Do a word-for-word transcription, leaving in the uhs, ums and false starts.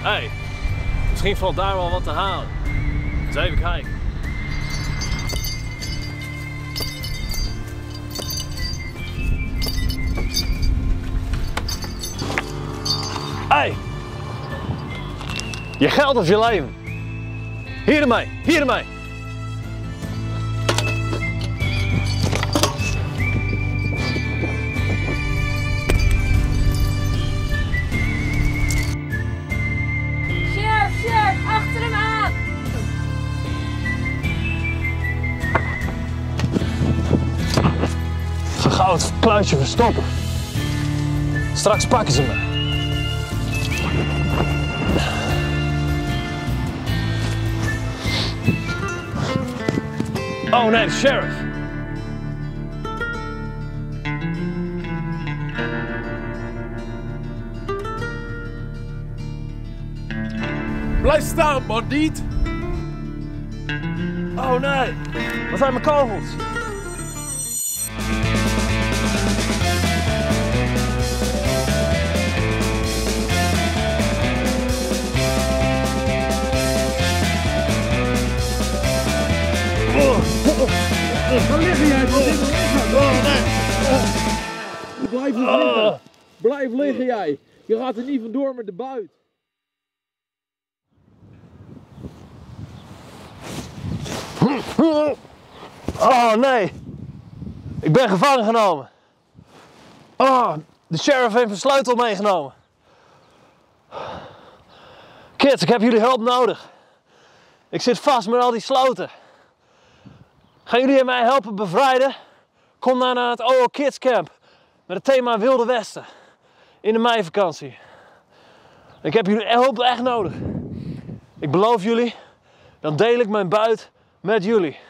Hey, misschien valt daar wel wat te halen. Eens even kijken. Hey! Je geld of je leven. Hier ermee, hier ermee. Sheriff, sheriff, achter hem aan! Ga gauw het kluisje verstoppen. Straks pakken ze me. Oh nee, de sheriff. Blijf staan, bandiet! Oh nee, wat zijn mijn kogels? Ga liggen jij, wat is er liggen? Oh nee. Blijf liggen. Blijf liggen jij. Je gaat er niet vandoor met de buit. Oh nee, ik ben gevangen genomen. Oh, de sheriff heeft mijn sleutel meegenomen. Kids, ik heb jullie hulp nodig. Ik zit vast met al die sloten. Gaan jullie mij helpen bevrijden? Kom dan naar het O O Kids Camp met het thema Wilde Westen in de meivakantie. Ik heb jullie hulp echt nodig. Ik beloof jullie, dan deel ik mijn buit met jullie.